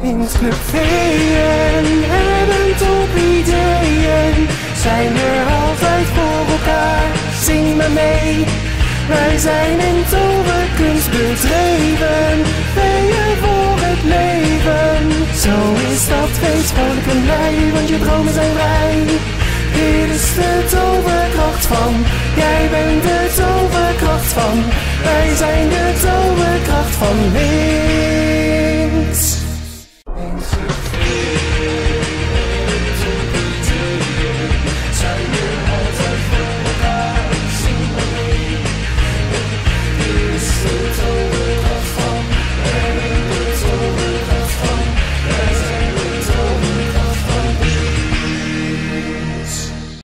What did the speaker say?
Club Veeën hebben topideeën, zijn er altijd voor elkaar. Zing maar mee, wij zijn in toverkunst bedreven. Veeën voor het leven, zo is dat feest vrolijk en blij, want je dromen zijn vrij. Dit is de toverkracht van, jij bent de toverkracht van, wij zijn de toverkracht van Veeën.